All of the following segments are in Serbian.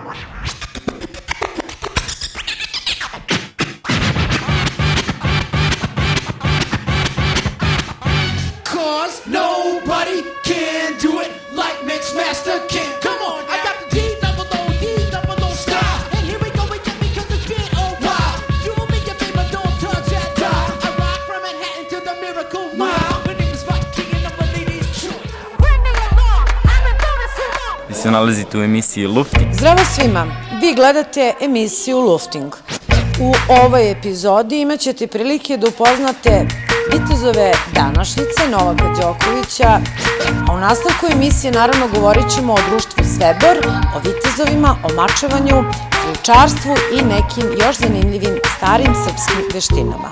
Se nalazite u emisiji Lufting. Zdravo svima, vi gledate emisiju Lufting. U ovoj epizodi imat ćete prilike da upoznate vitezove današnjice Novaka Đokovića, a u nastavku emisije naravno govorit ćemo o društvu Svebor, o vitezovima, o mačevanju, stručarstvu i nekim još zanimljivim starim srpskim veštinama.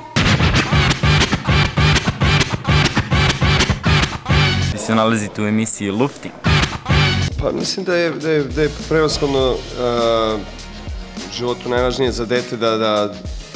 Se nalazite u emisiji Lufting. Pa mislim da je prevashodno životu najvažnije za dete da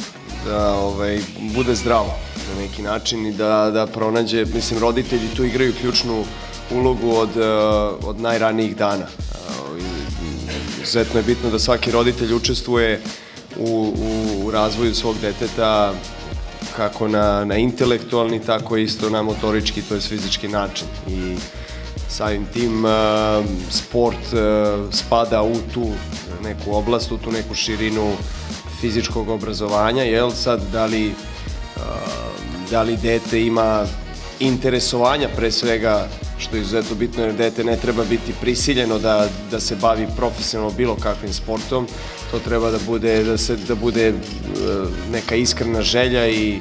bude zdravo na neki način i da pronađe, mislim, roditelji tu igraju ključnu ulogu od najranijih dana. Izuzetno je bitno da svaki roditelj učestvuje u razvoju svog deteta kako na intelektualni, tako isto na motorički, to je fizički način. I samim tim sport spada u tu neku oblast, u tu neku širinu fizičkog obrazovanja, jel sad da li dete ima interesovanja, pre svega, što je izuzetno bitno, jer dete ne treba biti prisiljeno da se bavi profesionalno bilo kakvim sportom, to treba da bude neka iskrena želja i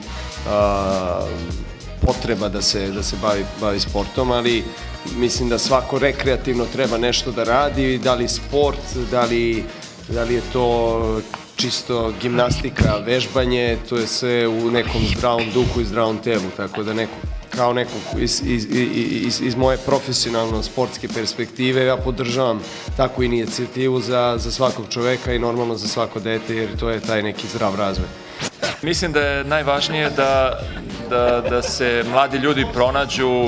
potreba da se bavi sportom, ali mislim da svako rekreativno treba nešto da radi, da li sport, da li je to čisto gimnastika, vežbanje, to je sve u nekom zdravom duhu i zdravom telu, tako da kao neko iz moje profesionalno sportske perspektive ja podržavam takvu inicijativu za svakog čoveka i normalno za svako dete, jer to je taj neki zdrav razvoj. Mislim da je najvažnije da se mladi ljudi pronađu,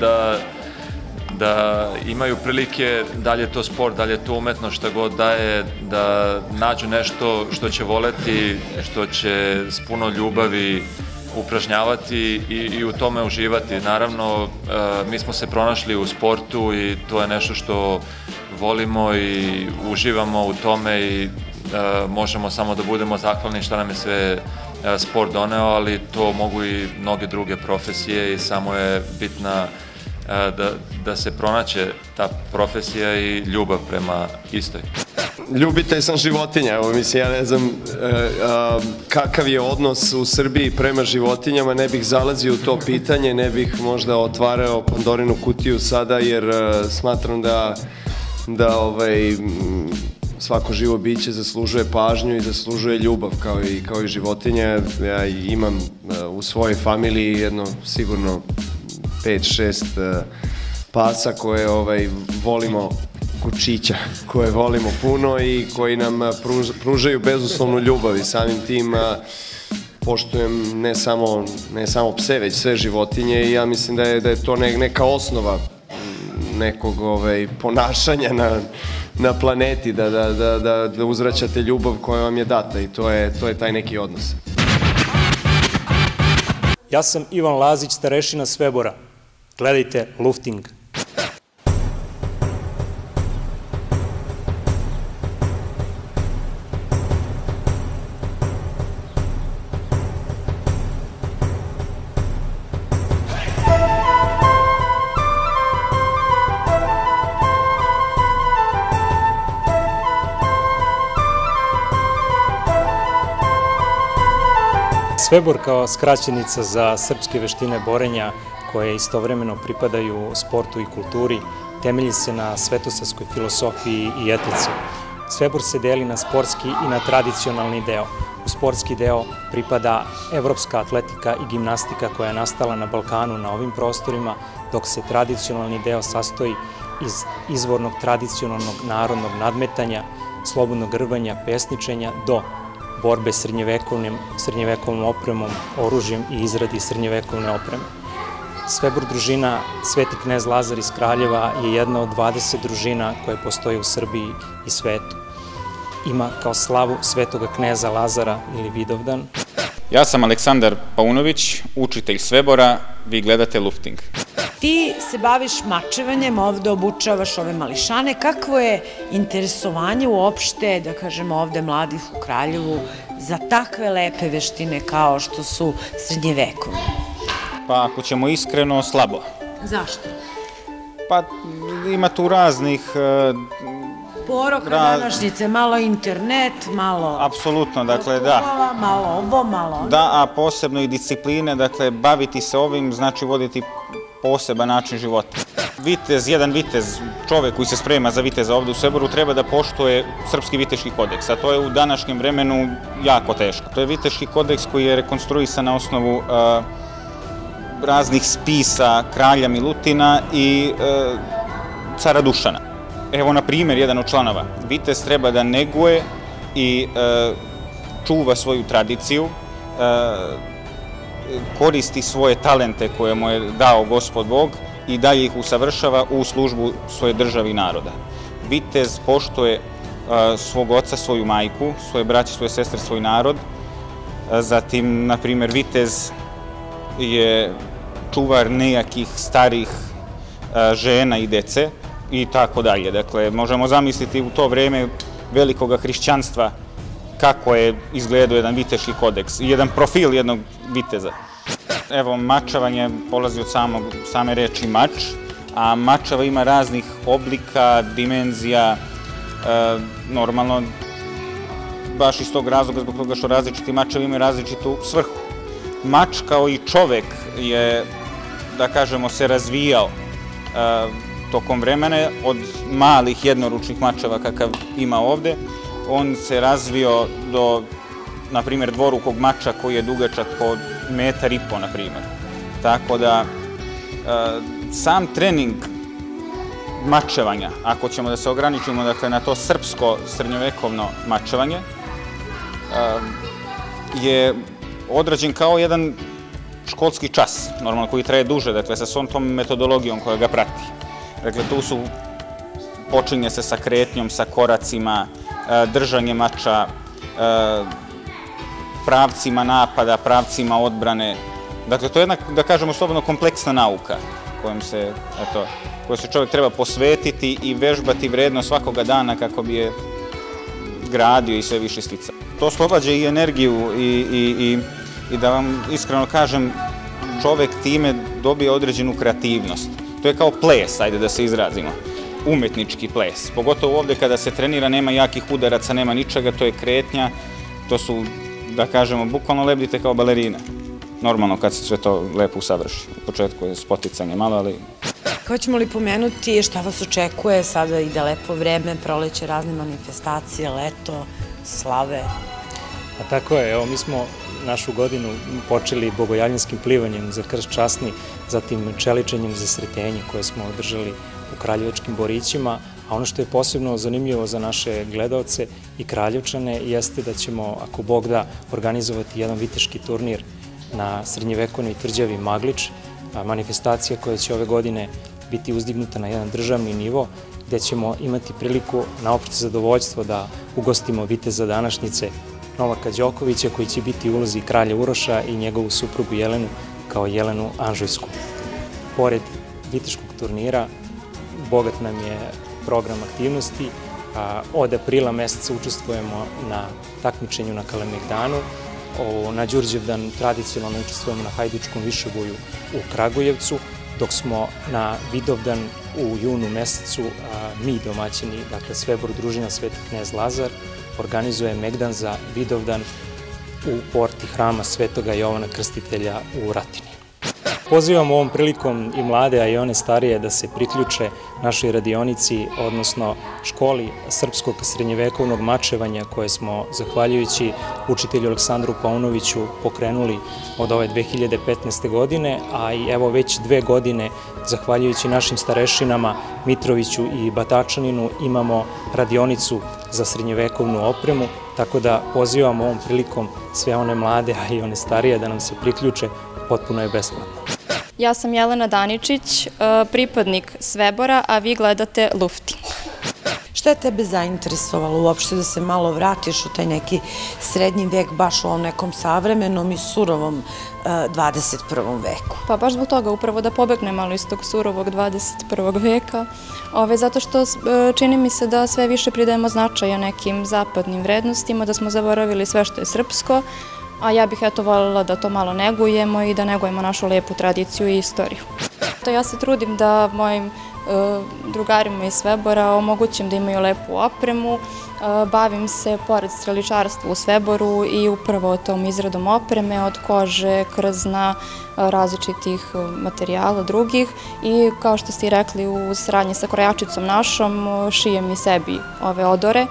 da imaju prilike, da li je to sport, da li je to umetnost, šta god da je, da nađu nešto što će voleti, što će s puno ljubavi upražnjavati i u tome uživati. Naravno, mi smo se pronašli u sportu i to je nešto što volimo i uživamo u tome i možemo samo da budemo zahvalni šta nam je sve sport doneo, ali to mogu i mnoge druge profesije i samo je bitna da se pronaće ta profesija i ljubav prema istoj. Ljubitelj sam životinja, evo mislim, ja ne znam kakav je odnos u Srbiji prema životinjama, ne bih zalazio u to pitanje, ne bih možda otvarao Pandorinu kutiju sada, jer smatram da svako živo biće zaslužuje pažnju i zaslužuje ljubav kao i životinja. Ja imam u svojoj familiji jedno sigurno 5-6 pasa koje volimo, kučića, koje volimo puno i koji nam pružaju bezuslovnu ljubav i samim tim poštujem ne samo pse, već sve životinje i ja mislim da je to neka osnova nekog ponašanja na planeti, da uzvraćate ljubav koja vam je data i to je taj neki odnos. Ja sam Ivan Lazić, starešina Svebora. Gledajte Lufting. Svebor kao skraćenica za srpske veštine borenja koje istovremeno pripadaju sportu i kulturi, temelji se na svetosavskoj filosofiji i etici. Svebor se deli na sportski i na tradicionalni deo. U sportski deo pripada evropska atletika i gimnastika koja je nastala na Balkanu na ovim prostorima, dok se tradicionalni deo sastoji iz izvornog tradicionalnog narodnog nadmetanja, slobodnog rvanja, pesničenja do borbe srednjevekovnom opremom, oružjem i izradi srednjevekovne opreme. Svebor družina Sveti knez Lazar iz Kraljeva je jedna od 20 družina koje postoje u Srbiji i svetu. ima kao slavu svetoga kneza Lazara ili Vidovdan. Ja sam Aleksandar Paunović, učitelj Svebora, vi gledate Lufting. Ti se baviš mačevanjem, ovde obučavaš ove mališane. Kakvo je interesovanje uopšte, da kažemo ovde mladih u Kraljevu, za takve lepe veštine kao što su srednjevekovne? Pa ako ćemo iskreno, slabo. Zašto? Pa ima tu raznih... Poroka današnjice, malo internet, malo... Apsolutno, dakle, da. Malo ovo, malo ono. Da, a posebno i discipline, dakle, baviti se ovim znači voditi poseban način života. Vitez, jedan vitez, čovek koji se sprema za viteza ovde u Sveboru, treba da poštuje srpski viteški kodeks, a to je u današnjem vremenu jako teško. To je viteški kodeks koji je rekonstruisan na osnovu raznih spisa kralja Milutina i cara Dušana. Evo, na primjer, jedan od članova. Vitez treba da neguje i čuva svoju tradiciju, koristi svoje talente koje mu je dao Gospod Bog i dalje ih usavršava u službu svoje države i naroda. Vitez poštuje svog oca, svoju majku, svoje braće, svoje sestre, svoj narod. Zatim, na primjer, vitez je čuvar nejakih starih žena i dece i tako dalje. Dakle, možemo zamisliti u to vreme velikoga hrišćanstva kako je izgledao jedan viteški kodeks i jedan profil jednog viteza. Evo, mačavanje polazi od same reči mač, a mačava ima raznih oblika, dimenzija, normalno, baš iz tog razloga, zbog toga što različiti mačevi imaju različitu svrhu. Mač kao i čovek je, da kažemo, se razvijao tokom vremena od malih jednoručnih mačeva kakav ima ovde. On se razvio do, na primjer, dvorukog mača koji je dugačak od 1,5 metra, na primjer. Tako da, sam trening mačevanja, ako ćemo da se ograničimo na to srpsko srednjovekovno mačevanje, je odrađen kao jedan školski čas, normalno, koji traje duže, dakle, sa svom tom metodologijom koja ga prati. Dakle, tu počinje se sa kretnjom, sa koracima, držanje mača, pravcima napada, pravcima odbrane. Dakle, to je jedna, da kažemo slobodno, kompleksna nauka kojoj se čovjek treba posvetiti i vežbati vredno svakoga dana kako bi je gradio i sve više sticao. To oslobađa i energiju i da vam iskreno kažem, čovjek time dobije određenu kreativnost. To je kao ples, ajde da se izrazimo, umetnički ples. Pogotovo ovde kada se trenira, nema jakih udaraca, nema ničega, to je kretnja, to su, da kažemo, bukvalno lebdite kao balerina. Normalno kad se sve to lepo usavrši. U početku je spoticanje malo, ali... Hoćemo li pomenuti šta vas očekuje, sada ide lepo vreme, proleće razne manifestacije, leto, slave? A tako je, evo mi smo našu godinu počeli bogojavljanskim plivanjem za krst časni, zatim čeličenjem za sretenje koje smo održali u Kraljevačkim Borićima, a ono što je posebno zanimljivo za naše gledaoce i Kraljevčane jeste da ćemo, ako Bog da, organizovati jedan viteški turnir na srednjevekovnoj tvrđavi Maglič, manifestacija koja će ove godine biti uzdignuta na jedan državni nivo, gde ćemo imati priliku na opšte zadovoljstvo da ugostimo viteza današnjice Novaka Đokovića, koji će biti u ulozi kralja Uroša i njegovu suprugu Jelenu kao Jelenu Anžujsku. Pored viteškog turnira, bogat nam je program aktivnosti. Od aprila meseca učestvujemo na takmičenju na Kalemegdanu, na Đurđevdan tradicionalno učestvujemo na Hajdučkom višeboju u Kragujevcu, dok smo na Vidovdan u junu mesecu mi domaćini, dakle Svebor družina Sveti knez Lazar, organizuje Megdan za Vidovdan u porti hrama Svetoga Jovana Krstitelja u Ratini. Pozivam ovom prilikom i mlade, a i one starije da se priključe našoj radionici, odnosno školi srpskog srednjevekovnog mačevanja koje smo, zahvaljujući učitelju Aleksandru Paunoviću, pokrenuli od ove 2015. godine, a i evo već 2 godine, zahvaljujući našim starešinama Mitroviću i Batačaninu, imamo radionicu za srednjevekovnu opremu, tako da pozivam ovom prilikom sve one mlade, a i one starije da nam se priključe, potpuno je besplatno. Ja sam Jelena Daničić, pripadnik Svebora, a vi gledate Lufting. Šta je tebe zainteresovalo uopšte da se malo vratiš u taj neki srednji vek, baš u ovom nekom savremenom i surovom 21. veku? Pa baš zbog toga, upravo da pobegnem malo iz tog surovog 21. veka, zato što čini mi se da sve više pridajemo značaja nekim zapadnim vrednostima, da smo zaboravili sve što je srpsko, a ja bih voljela da to malo negujemo i da negujemo našu lepu tradiciju i istoriju. Ja se trudim da mojim drugarima iz Svebora omogućim da imaju lepu opremu, bavim se pored streličarstva u Sveboru i upravo tom izradom opreme od kože, krzna, različitih materijala drugih i kao što ste i rekli u saradnji sa krojačicom našom šijem i sebi ove odore.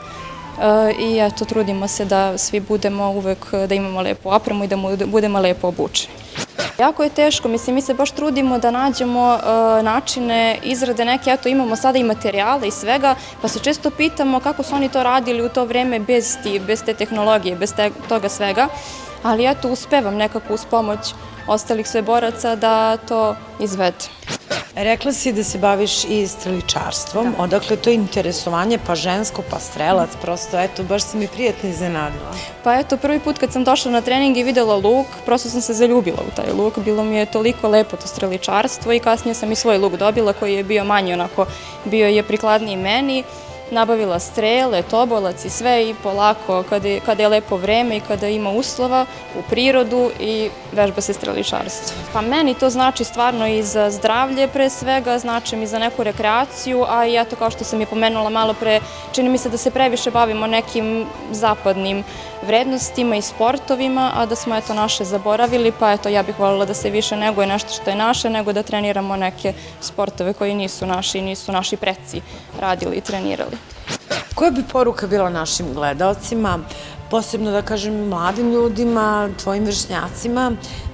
I eto, trudimo se da svi budemo uvek, da imamo lepu opremu i da budemo lepo obučeni. Jako je teško, mislim, mi se baš trudimo da nađemo načine izrade neke, eto, imamo sada i materijale i svega, pa se često pitamo kako su oni to radili u to vreme bez te tehnologije, bez toga svega, ali eto, uspevam nekako uz pomoć ostalih sveboraca da to izvedem. Rekla si da se baviš i streličarstvom, odakle to interesovanje, pa žensko, pa strelac, prosto, eto, baš si mi prijatno iznenadila. Pa eto, prvi put kad sam došla na trening i videla luk, prosto sam se zaljubila u taj luk, bilo mi je toliko lepo to streličarstvo i kasnije sam i svoj luk dobila koji je bio manji onako, bio je prikladniji meni. Nabavila strele, tobolac i sve i polako kada je lepo vreme i kada ima uslova u prirodu i vežba se streličarstvo. Pa meni to znači stvarno i za zdravlje pre svega, znači mi za neku rekreaciju, a i eto kao što sam je pomenula malo pre, čini mi se da se previše bavimo nekim zapadnim vrednostima i sportovima, a da smo eto naše zaboravili, pa eto ja bih voljela da se više neguje nešto što je naše, nego da treniramo neke sportove koji nisu naši i nisu naši preci radili i trenirali. Koja bi poruka bila našim gledaocima, posebno da kažem mladim ljudima, tvojim vršnjacima,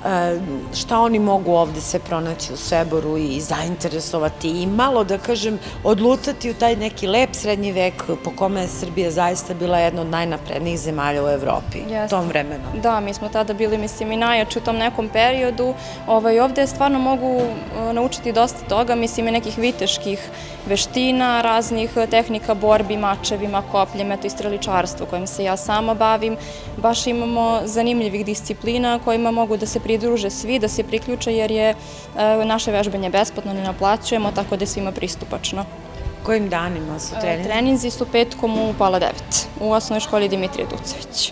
šta oni mogu ovde sve pronaći u Sveboru i zainteresovati i malo, da kažem, odlutati u taj neki lep srednji vek po kome je Srbija zaista bila jedna od najnaprednijih zemalja u Evropi u tom vremenu. Da, mi smo tada bili, mislim, i najjači u tom nekom periodu. Ovde stvarno mogu naučiti dosta toga, mislim, i nekih viteških veština, raznih tehnika borbi, mačevima, kopljem, eto i streličarstvo kojim se ja sama bavim. Baš imamo zanimljivih disciplina kojima mogu da se pridruže svi, da se priključe jer je naše vežbanje besplatno, ne naplaćujemo, tako da je svima pristupačno. Kojim danima su treninzi? Treninzi su petkom u pola 9 u osnovnoj školi Dimitrije Ducević.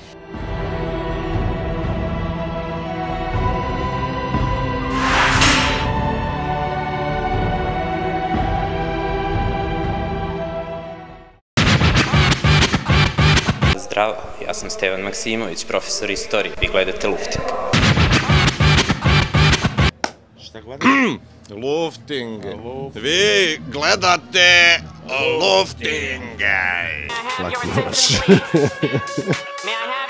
Zdravo, ja sam Stevan Maksimović, profesor istorije. Vi gledate Lufting. Šta gledate? Lufting. Vi gledate Lufting. Laki noć.